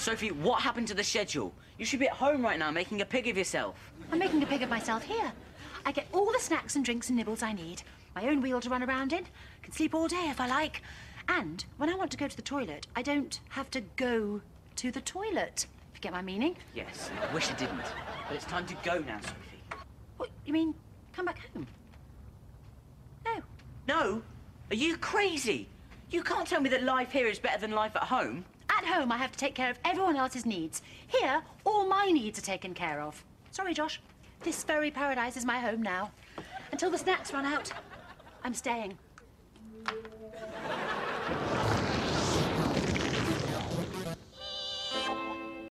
Sophie, what happened to the schedule? You should be at home right now making a pig of yourself. I'm making a pig of myself here. I get all the snacks and drinks and nibbles I need. My own wheel to run around in. Can sleep all day if I like. And when I want to go to the toilet, I don't have to go to the toilet. If you get my meaning? Yes, I wish I didn't. But it's time to go now, Sophie. What, you mean come back home? No. No? Are you crazy? You can't tell me that life here is better than life at home. At home, I have to take care of everyone else's needs. Here, all my needs are taken care of. Sorry, Josh. This very paradise is my home now. Until the snacks run out, I'm staying.